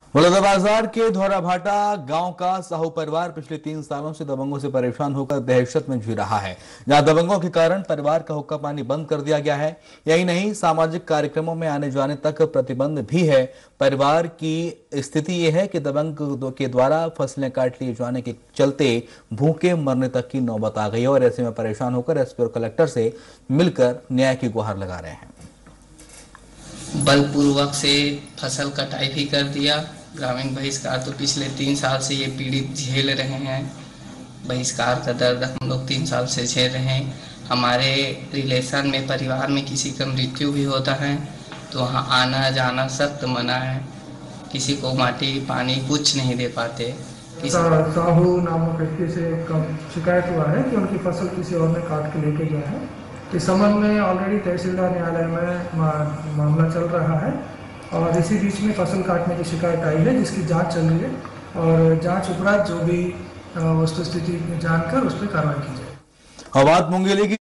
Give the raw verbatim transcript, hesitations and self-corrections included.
बलौदाबाजार के धौराभाटा गांव का साहू परिवार पिछले तीन सालों से दबंगों से परेशान होकर दहशत में जी रहा है। जहां दबंगों के कारण परिवार का हुक्का पानी बंद कर दिया गया है। यही नहीं, सामाजिक कार्यक्रमों में आने जाने तक प्रतिबंध भी है। परिवार की स्थिति यह है कि दबंग के द्वारा फसलें काट लिए जाने के चलते भूखे मरने तक की नौबत आ गई है और ऐसे में परेशान होकर एसपी और कलेक्टर से मिलकर न्याय की गुहार लगा रहे हैं। बलपूर्वक से फसल कटाई भी कर दिया। ग्रामीण बहिष्कार तो पिछले तीन साल से ये पीड़ित झेल रहे हैं। बहिष्कार का दर्द हम लोग तीन साल से झेल रहे हैं। हमारे रिलेशन में परिवार में किसी का मृत्यु भी होता है तो वहाँ आना जाना सख्त मना है। किसी को माटी पानी कुछ नहीं दे पाते। साहू नामक व्यक्ति से शिकायत हुआ है कि उनकी फसल किसी और ने काट के लेके गया है। इस संबंध में ऑलरेडी तहसीलदार न्यायालय में मा, मामला चल रहा है और इसी बीच में फसल काटने की शिकायत आई है जिसकी जांच चल रही है और जांच उपरांत जो भी वस्तुस्थिति जानकर उस पर कार्रवाई की जाए। बात मुंगेली की